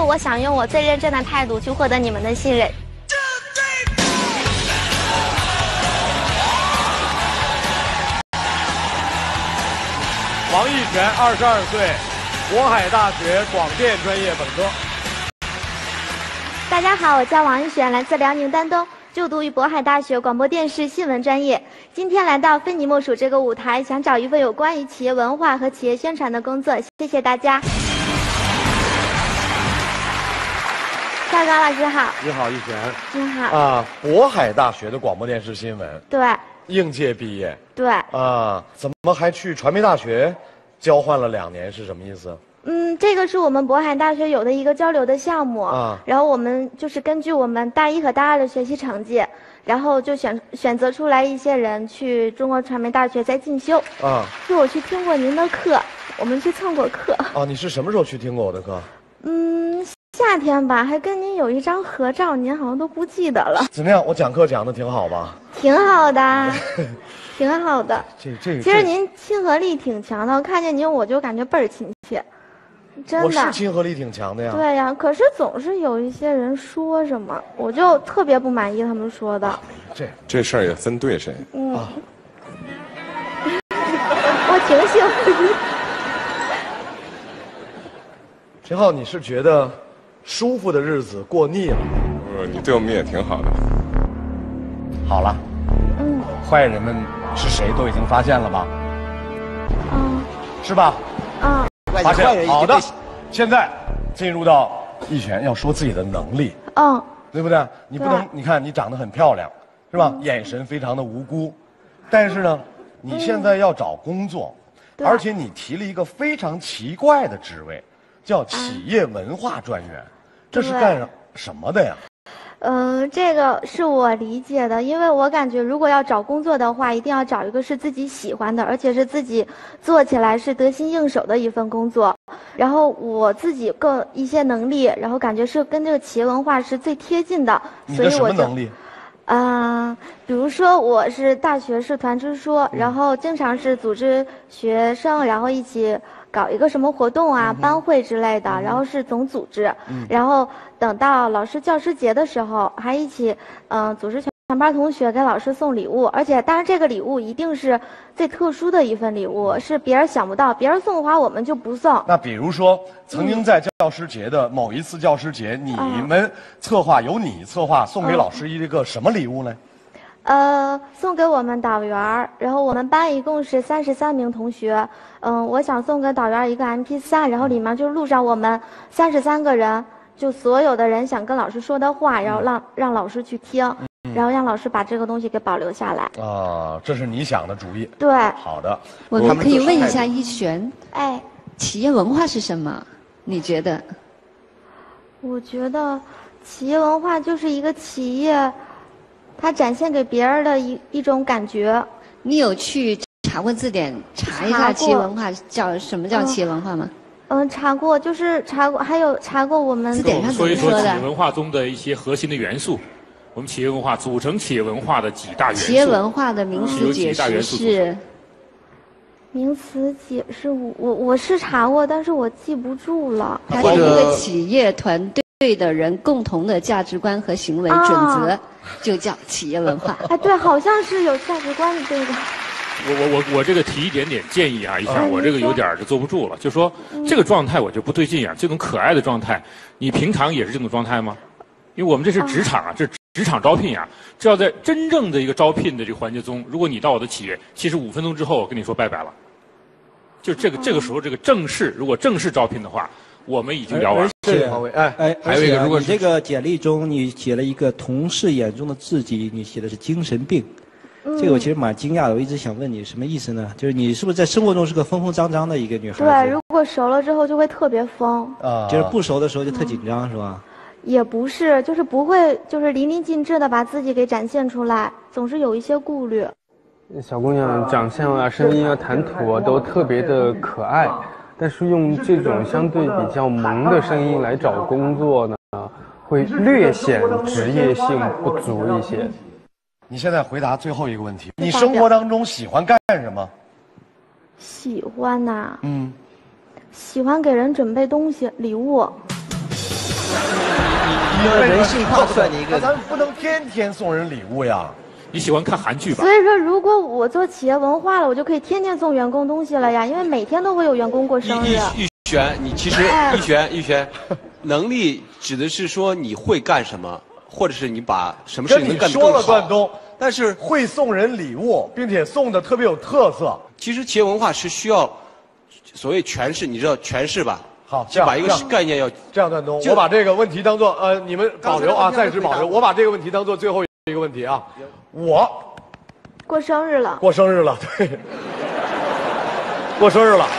我想用我最认真的态度去获得你们的信任。 王艺璇，22岁，渤海大学广电专业本科。 大家好，我叫王艺璇，来自辽宁丹东，就读于渤海大学广播电视新闻专业。今天来到非你莫属这个舞台，想找一份有关于企业文化和企业宣传的工作。谢谢大家。邵刚老师好。 你好，艺璇。 你好。 啊，渤海大学的广播电视新闻。 对。 应届毕业。 对。 啊，怎么还去传媒大学交换了2年？是什么意思？ 这个是我们渤海大学有的一个交流的项目啊，然后我们就是根据我们大1和大2的学习成绩，然后就选择出来一些人去中国传媒大学再进修啊。就我去听过您的课，我们去蹭过课。哦， 你是什么时候去听过我的课？ 夏天吧，还跟您有一张合照，您好像都不记得了。 怎么样？我讲课讲的挺好吧？ 挺好的，挺好的。 其实您亲和力挺强的，我看见您我就感觉倍儿亲切。真的， 我是亲和力挺强的呀。 对呀，可是总是有一些人说什么，我就特别不满意他们说的。 这事儿也分对谁。 我挺喜欢。 秦昊，你是觉得舒服的日子过腻了？ 你对我们也挺好的。 好了。坏人们是谁都已经发现了吧？是吧？发现。好的，现在进入到艺璇要说自己的能力，对不对？你不能，你看你长得很漂亮，是吧？眼神非常的无辜，但是呢，你现在要找工作，而且你提了一个非常奇怪的职位，叫企业文化专员，这是干什么的呀？ 这个是我理解的，因为我感觉如果要找工作的话，一定要找一个是自己喜欢的，而且是自己做起来是得心应手的一份工作。然后我自己个一些能力，然后感觉是跟这个企业文化是最贴近的，所以我就。你的什么能力？比如说我是大学是团支书，然后经常是组织学生，然后一起搞一个什么活动啊、班会之类的，然后是总组织，然后等到老师教师节的时候，还一起组织全班同学给老师送礼物，而且当然这个礼物一定是最特殊的一份礼物，是别人想不到，别人送的话我们就不送。那比如说，曾经在教师节的某一次教师节，你们由你策划送给老师一个什么礼物呢？送给我们导员，然后我们班一共是33名同学，我想送给导员一个 MP3，然后里面就录上我们33个人，就所有的人想跟老师说的话，然后让老师去听，然后让老师把这个东西给保留下来。这是你想的主意。对。好的。 我们可以问一下一璇，企业文化是什么？你觉得？ 我觉得，企业文化就是一个企业。它展现给别人的一种感觉。 你有去查过字典查一下企业文化叫什么叫企业文化吗？ 查过，就是查过，还有查过我们字典上怎么说的。 说一说企业文化中的一些核心的元素。我们企业文化组成企业文化的几大元素。 企业文化的名词解释是。 名词解释我是查过，但是我记不住了。 它是一个企业团队的人共同的价值观和行为准则，就叫企业文化。 对，好像是有价值观的这个。 我这个提一点点建议啊，一下我这个有点就坐不住了，就说这个状态我就不对劲啊，这种可爱的状态，你平常也是这种状态吗？因为我们这是职场啊，这职场招聘啊，这要在真正的一个招聘的这个环节中，如果你到我的企业，其实5分钟之后我跟你说拜拜了，就这个时候这个如果正式招聘的话。我们已经聊完了。 是，还有一个，如果你这个简历中你写了一个同事眼中的自己，你写的是精神病，这个我其实蛮惊讶的。我一直想问你什么意思呢？就是你是不是在生活中是个疯疯张张的一个女孩子？ 对，如果熟了之后就会特别疯。 就是不熟的时候就特紧张，是吧？ 也不是，就是不会，就是淋漓尽致的把自己给展现出来，总是有一些顾虑。 小姑娘长相啊、声音啊、谈吐啊都特别的可爱。但是用这种相对比较萌的声音来找工作呢，会略显职业性不足一些。 你现在回答最后一个问题，你生活当中喜欢干什么？ 喜欢呐，喜欢给人准备东西、礼物。 人性化算你一个， 咱不能天天送人礼物呀。 你喜欢看韩剧吧？ 所以说，如果我做企业文化了，我就可以天天送员工东西了呀，因为每天都会有员工过生日。 玉璇，你其实玉璇，能力指的是说你会干什么，或者是你把什么事情能干得更好。 跟你说了，段东， 但是会送人礼物，并且送的特别有特色。 其实企业文化是需要所谓诠释，你知道诠释吧？ 好， 就把一个概念要这样，段东，我把这个问题当做你们保留啊，暂时保留。我把这个问题当做最后一个问题啊。我过生日了， 过生日了，对，过生日了。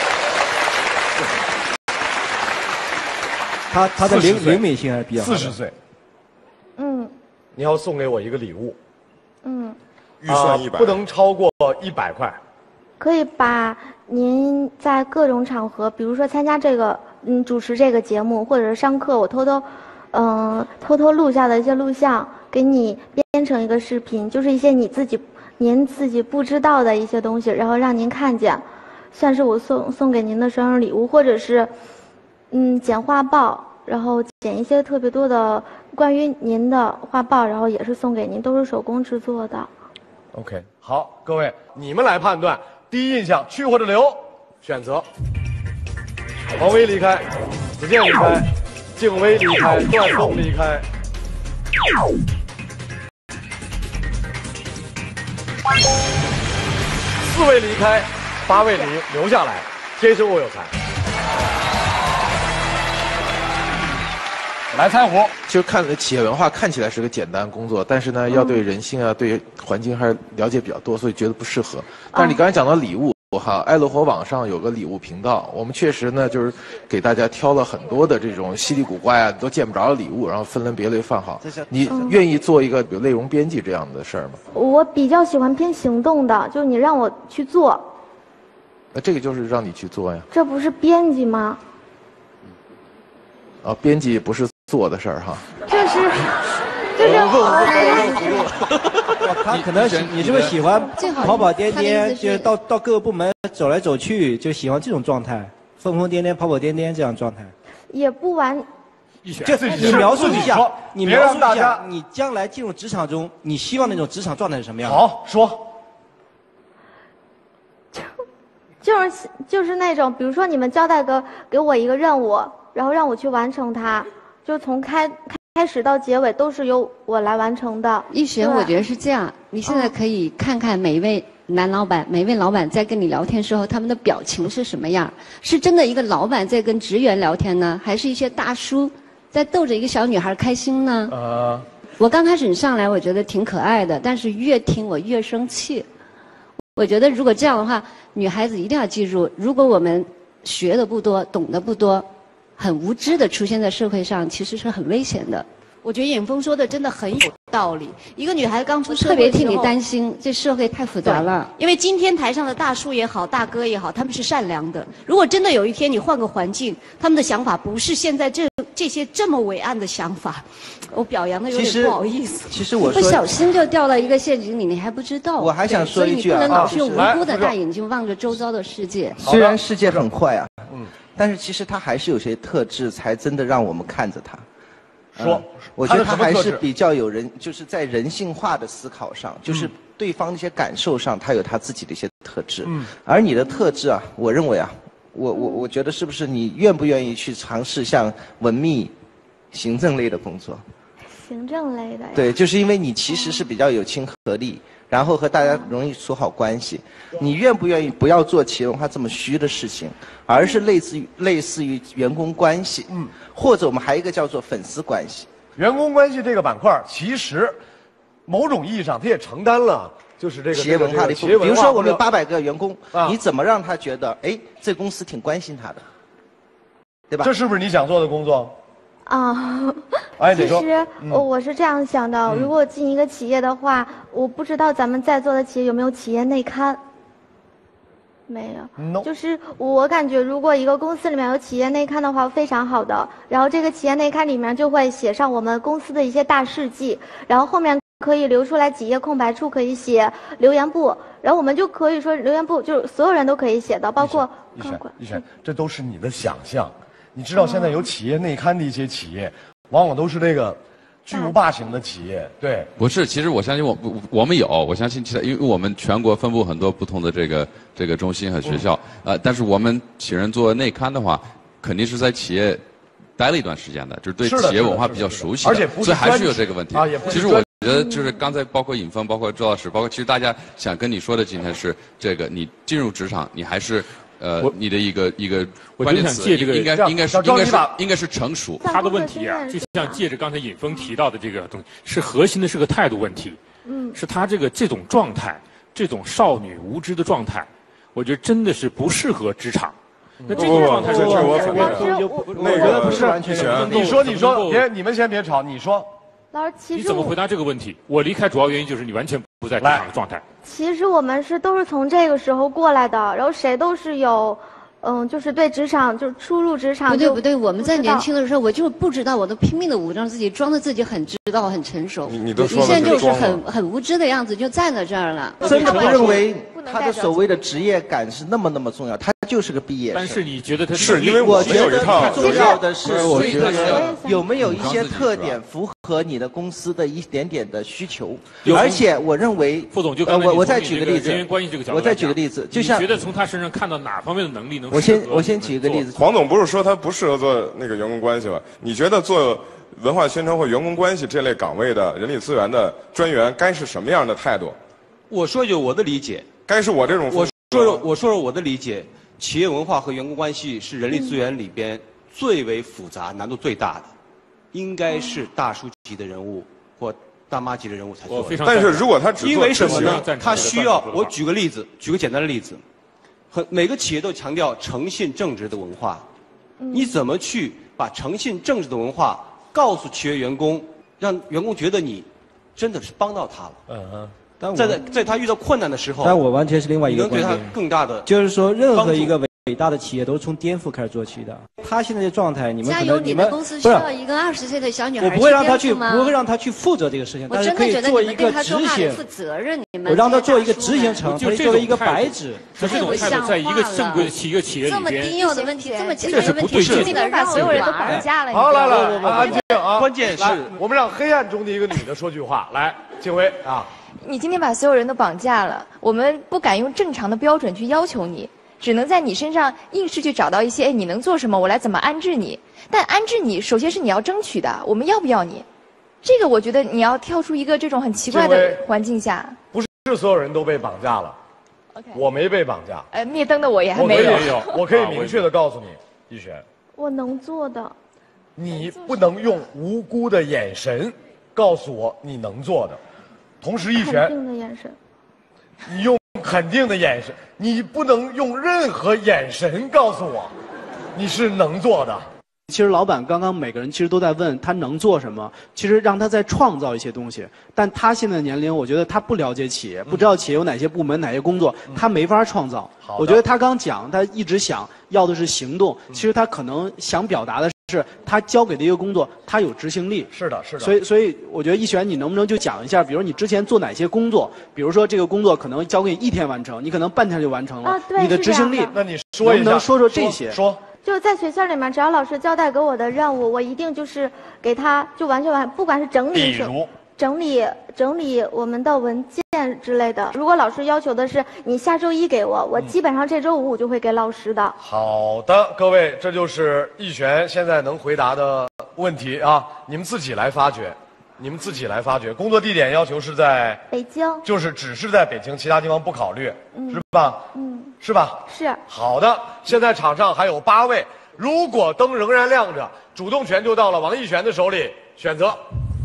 他的灵敏性还是比较好的。 40岁，你要送给我一个礼物， 预算100， 不能超过100块。 可以把您在各种场合，比如说参加这个主持这个节目，或者是上课，我偷偷录下的一些录像，给你编成一个视频，就是一些您自己不知道的一些东西，然后让您看见，算是我送给您的生日礼物，或者是剪画报，然后剪一些特别多的关于您的画报，然后也是送给您，都是手工制作的。 OK， 好，各位你们来判断，第一印象去或者留，选择。王威离开，子健离开，静薇离开，段东离开。4位离开，8位留下来，天生我有才。来猜胡， 其实企业文化看起来是个简单工作，但是呢，要对人性啊、对环境还是了解比较多，所以觉得不适合。但是你刚才讲到礼物哈，爱乐活网上有个礼物频道，我们确实呢就是给大家挑了很多的这种稀里古怪啊都见不着的礼物，然后分门别类放好。你愿意做一个比如内容编辑这样的事儿吗？ 我比较喜欢偏行动的，就是你让我去做。 那这个就是让你去做呀。这不是编辑吗？ 编辑不是做的事儿哈。 他可能你是不是喜欢跑跑颠颠，就是到各个部门走来走去，就喜欢这种状态，疯疯癫癫、跑跑颠颠这样状态？ 也不完。 就是你描述一下，你将来进入职场中，你希望那种职场状态是什么样的？ 好说。 就是那种，比如说你们交代给我一个任务，然后让我去完成它，就从开始到结尾都是由我来完成的。 一璇，我觉得是这样，你现在可以看看每一位男老板、每一位老板在跟你聊天时候，他们的表情是什么样？是真的一个老板在跟职员聊天呢，还是一些大叔在逗着一个小女孩开心呢？我刚开始你上来，我觉得挺可爱的，但是越听我越生气。我觉得如果这样的话，女孩子一定要记住，如果我们学的不多、懂得不多，很无知的出现在社会上，其实是很危险的。 我觉得尹峰说的真的很有道理。一个女孩刚出社会， 特别替你担心，这社会太复杂了。 因为今天台上的大叔也好，大哥也好，他们是善良的。如果真的有一天你换个环境，他们的想法不是现在这些这么伟岸的想法，我表扬的有点不好意思。 其实我说不小心就掉到一个陷阱里，你还不知道。 我还想说一句啊， 所以你不能老是用无辜的大眼睛望着周遭的世界。 虽然世界很坏啊，但是其实他还是有些特质，才真的让我们看着他。我觉得他还是比较有人，就是在人性化的思考上，就是对方的一些感受上，他有他自己的一些特质。而你的特质啊，我认为啊，我觉得是不是你愿不愿意去尝试像文秘、行政类的工作？ 行政类的。 对，就是因为你其实是比较有亲和力，然后和大家容易处好关系。你愿不愿意不要做企业文化这么虚的事情，而是类似于员工关系，或者我们还有一个叫做粉丝关系。 员工关系这个板块，其实某种意义上，它也承担了就是这个企业文化的一部分。比如说，我们有800个员工，你怎么让他觉得，哎，这公司挺关心他的，对吧？ 这是不是你想做的工作？ 其实我是这样想的，如果进一个企业的话，我不知道咱们在座的企业有没有企业内刊。没有，就是我感觉，如果一个公司里面有企业内刊的话，非常好的。然后这个企业内刊里面就会写上我们公司的一些大事迹，然后后面可以留出来几页空白处，可以写留言簿，然后我们就可以说留言簿就是所有人都可以写的，包括一璇，这都是你的想象。 你知道现在有企业内刊的一些企业，往往都是这个巨无霸型的企业。对， 不是，其实我相信我们有，我相信其他，因为我们全国分布很多不同的这个中心和学校，但是我们请人做内刊的话，肯定是在企业待了一段时间的，就是对企业文化比较熟悉的， 而且不是所以还是有这个问题。 其实我觉得就是刚才包括尹峰，包括周老师，包括其实大家想跟你说的今天是这个，你进入职场，你还是你的一个关键词应该是成熟。 他的问题啊，就像借着刚才尹峰提到的这个东西，是核心的是个态度问题。是他这种状态，这种少女无知的状态，我觉得真的是不适合职场。那这种状态是我否认， 那个不是完全。 你说，你们先别吵，你说。 老师，其实你怎么回答这个问题？我离开主要原因就是你完全不在职场的状态。 其实我们都是从这个时候过来的，然后谁都是有，就是对职场就是初入职场。 不对，我们在年轻的时候，我就不知道，我都拼命的武装自己，装的自己很知道、很成熟。 你都说了， 你现在就是很无知的样子，就站在这儿了。 真的不认为他的所谓的职业感是那么重要，他就是个毕业生。 但是你觉得他是因为我觉得重要的是这个人有没有一些特点符合你的公司的一点点的需求，而且我认为， 副总就我再举个例子， 人员关系这个角度， 我再举个例子，就像你觉得从他身上看到哪方面的能力能？ 我先举个例子， 黄总不是说他不适合做那个员工关系吗？你觉得做文化宣传或员工关系这类岗位的人力资源的专员该是什么样的态度？ 我说句我的理解， 该是我这种。 我说我的理解，企业文化和员工关系是人力资源里边最为复杂、难度最大的，应该是大叔级的人物或大妈级的人物才做。 但是如果他只做， 因为什么呢？他需要，我举个例子，举个简单的例子，每个企业都强调诚信正直的文化，你怎么去把诚信正直的文化告诉企业员工，让员工觉得你真的是帮到他了？在他遇到困难的时候， 但我完全是另外一个观点， 你能对他更大的， 就是说任何一个伟大的企业都是从颠覆开始做起的。他现在的状态，你们可能你的公司需要一个20岁的小女孩， 我不会让他去负责这个事情，但是可以做一个执行。我让他做一个执行层，他作为一个白纸。 这种态度在一个正规的企业里边， 这么低幼的问题，这么基本的问题， 真的把所有人都绑架了。 好，来，安静啊！ 关键是我们让黑暗中的一个女的说句话。来，静薇啊。 你今天把所有人都绑架了，我们不敢用正常的标准去要求你，只能在你身上硬是去找到一些，你能做什么，我来怎么安置你。但安置你，首先是你要争取的，我们要不要你？这个我觉得你要跳出一个这种很奇怪的环境下。 不是所有人都被绑架了， OK， 我没被绑架。 灭灯的我也还没有。 我可以明确的告诉你，逸璇， 我能做的。 你不能用无辜的眼神告诉我你能做的。同时，逸璇， 肯定的眼神， 你用肯定的眼神，你不能用任何眼神告诉我，你是能做的。 其实老板刚刚每个人其实都在问他能做什么，其实让他再创造一些东西。但他现在的年龄，我觉得他不了解企业，不知道企业有哪些部门、哪些工作，他没法创造。我觉得他刚讲，他一直想要的是行动，其实他可能想表达的是他交给的一个工作，他有执行力。 是的，是的。 所以我觉得逸璇，你能不能就讲一下，比如你之前做哪些工作？比如说这个工作可能交给你1天完成，你可能半天就完成了，你的执行力， 那你说一下， 能不能说这些？ 说。 就是在学校里面，只要老师交代给我的任务，我一定就是给他就完全不管是整理我们的文件之类的。如果老师要求的是你下周1给我，我基本上这周5我就会给老师的。 好的，各位，这就是逸璇现在能回答的问题啊，你们自己来发掘。工作地点要求是在北京， 就是只是在北京，其他地方不考虑，是吧？是吧？ 是。 好的，现在场上还有8位，如果灯仍然亮着，主动权就到了王逸璇的手里，选择。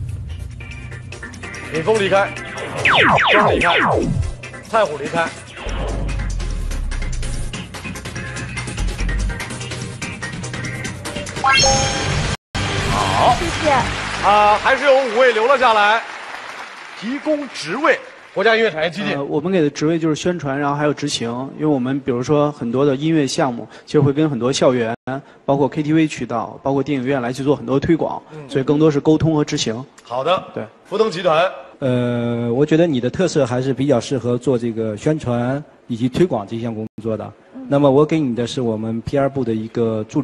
尹峰离开，张离开，蔡虎离开。好， 谢谢。 还是有5位留了下来，提供职位。国家音乐产业基地， 我们给的职位就是宣传，然后还有执行。因为我们比如说很多的音乐项目，其实会跟很多校园，包括 KTV 渠道，包括电影院来去做很多推广，所以更多是沟通和执行。 好的， 对。 福登集团， 我觉得你的特色还是比较适合做这个宣传以及推广这项工作的。那么我给你的是我们 PR 部的一个助理，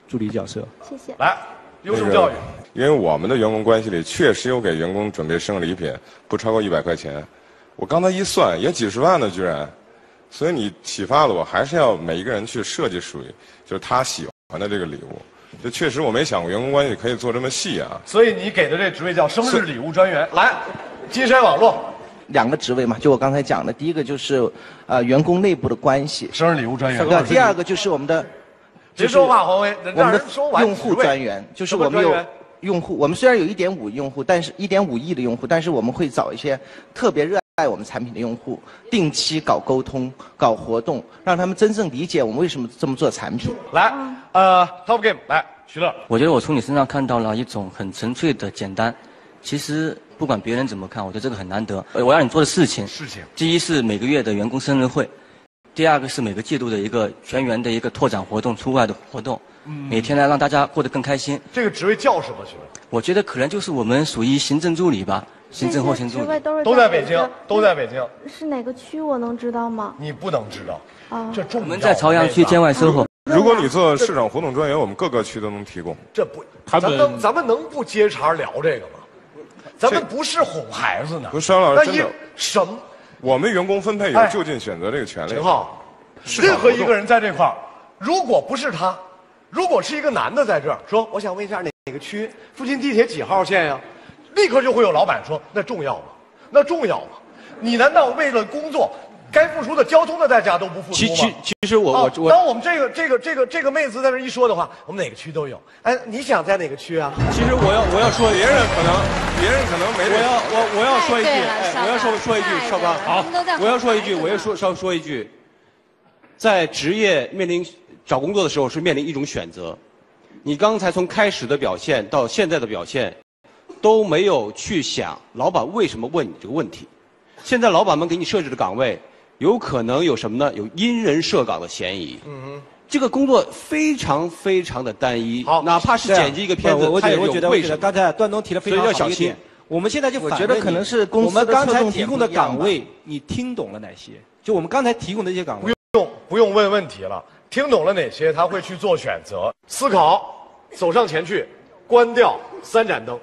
助理角色。 谢谢。 来，优胜教育。 因为我们的员工关系里确实有给员工准备生日礼品，不超过100块钱。我刚才一算，也几十万呢，居然。所以你启发了我，还是要每一个人去设计属于就是他喜欢的这个礼物。这确实我没想过员工关系可以做这么细啊。 所以你给的这职位叫生日礼物专员。来，金山网络。 2个职位嘛，就我刚才讲的，第一个就是员工内部的关系， 生日礼物专员。 第二个就是我们的， 别说话，黄威， 我们的用户专员，就是我们有用户，我们虽然有1.5亿用户，但是1.5亿的用户，但是我们会找一些特别热爱我们产品的用户，定期搞沟通、搞活动，让他们真正理解我们为什么这么做产品。 来，Top Game， 来，徐乐。 我觉得我从你身上看到了一种很纯粹的简单。其实不管别人怎么看，我觉得这个很难得。我让你做的事情，第一是每个月的员工生日会，第二个是每个季度的一个全员的一个拓展活动、出外的活动，每天呢让大家过得更开心。 这个职位叫什么？徐乐？ 我觉得可能就是我们属于行政助理吧，行政后勤助理。 都在北京，都在北京。 是哪个区？我能知道吗？ 你不能知道。这重要。 我们在朝阳区建外售后。 如果你做市场活动专员，我们各个区都能提供。 这不，咱们能不接茬聊这个吗？咱们不是哄孩子呢。 不是，邵老师真的什么？ 我们员工分配有就近选择这个权利。 陈浩，任何一个人在这块儿，如果不是他，如果是一个男的在这儿说，我想问一下哪个区附近地铁几号线呀？立刻就会有老板说，那重要吗？那重要吗？你难道为了工作？该付出的交通的代价都不付出吗？ 其实我当我们这个妹子在这一说的话，我们哪个区都有。哎，你想在哪个区啊？ 其实我要说， 别人可能没。 我要说一句，我要说一句，少刚，好，我要说一句，我要说一句，在职业面临找工作的时候是面临一种选择。你刚才从开始的表现到现在的表现，都没有去想老板为什么问你这个问题。现在老板们给你设置的岗位，有可能有什么呢？有因人设岗的嫌疑。这个工作非常非常的单一，哪怕是剪辑一个片子，它也有为什么？ 刚才段东提了非常好的一点，我们现在就反问你， 我觉得可能是公司的我们刚才提供的岗位，你听懂了哪些？就我们刚才提供的这些岗位， 不用问问题了，听懂了哪些，他会去做选择、思考，走上前去，关掉3盏灯。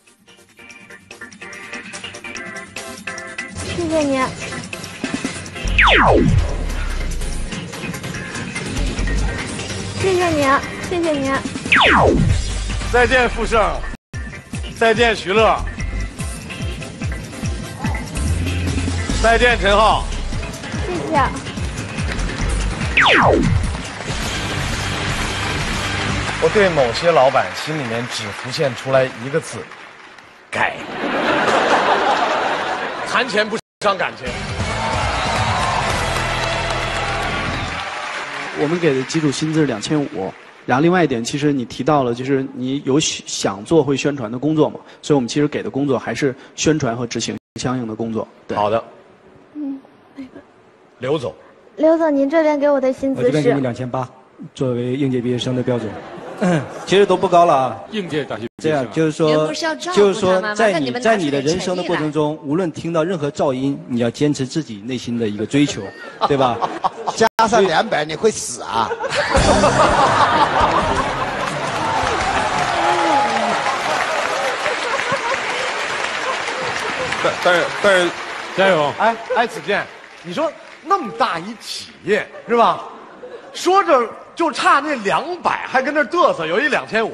谢谢你。谢谢你，谢谢你。 再见，傅盛。再见，徐乐。再见，陈浩。 谢谢。 我对某些老板心里面只浮现出来一个字：该。谈钱不伤感情。 我们给的基础薪资是2500，然后另外一点，其实你提到了，就是你有想做会宣传的工作嘛，所以我们其实给的工作还是宣传和执行相应的工作。对， 好的。 那个刘总。 刘总，您这边给我的薪资是？ 我这边给你2800，作为应届毕业生的标准。其实都不高了啊。 应届大学这样就是说，在你的人生的过程中，无论听到任何噪音，你要坚持自己内心的一个追求，对吧？ 加上200，你会死啊！ 但是， 加油！ 哎，子健，你说那么大一企业是吧？说着就差那200，还跟那嘚瑟，有一2500，2800，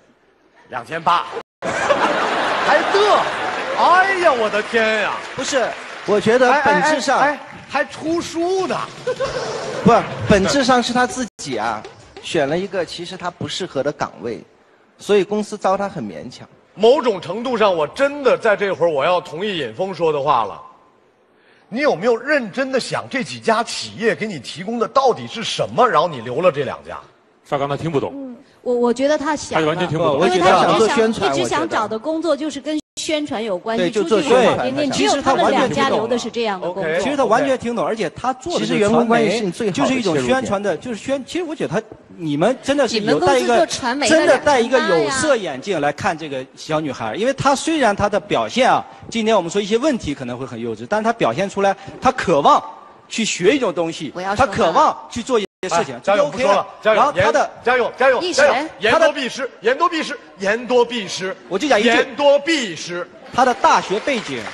还嘚，哎呀，我的天呀！ 不是，我觉得本质上， 还出书呢。 不，本质上是他自己啊，选了一个其实他不适合的岗位，所以公司招他很勉强。 某种程度上，我真的在这会儿我要同意尹峰说的话了。你有没有认真的想这几家企业给你提供的到底是什么？然后你留了这2家。 邵刚他听不懂。 我觉得他想， 他完全听不懂， 因为他一直想找的工作就是跟宣传有关系，出去玩点点。只有他们2家留的是这样的工作。 其实他完全听懂，而且他做的其实员工关系是最好的就是一种宣传的，就是其实我觉得你们真的是有带一个真的戴一个有色眼镜来看这个小女孩，因为她虽然她的表现啊，今天我们说一些问题可能会很幼稚，但是她表现出来，她渴望去学一种东西，她渴望去做。 事情， 加油，不说了，加油， 然后他的加油，加油， 加油， 言多必失，言多必失，言多必失， 我就讲一句， 言多必失。 他的大学背景，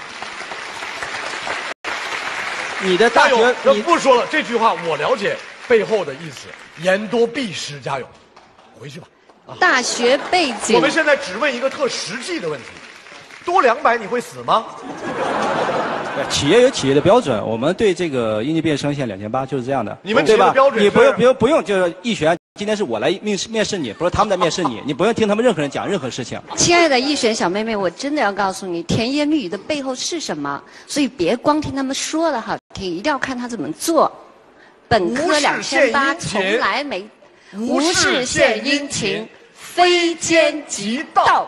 你的大学， 你不说了，这句话我了解背后的意思，言多必失，加油，回去吧。 大学背景， 我们现在只问一个特实际的问题：多200你会死吗？ 企业有企业的标准，我们对这个应届毕业生现在2800就是这样的， 你们企业的标准， 你不用就是易璇，今天是我来面试你，不是他们在面试你，你不用听他们任何人讲任何事情。 亲爱的易璇小妹妹，我真的要告诉你，甜言蜜语的背后是什么？所以别光听他们说的好听，一定要看他怎么做。本科2800从来没无事献殷勤，非奸即盗。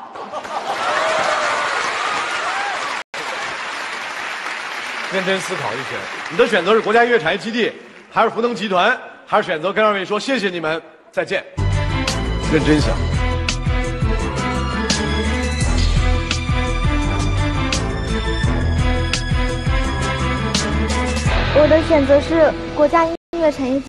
认真思考一选，你的选择是国家音乐产业基地，还是福能集团，还是选择跟2位说谢谢你们，再见？认真想。 我的选择是国家音乐产业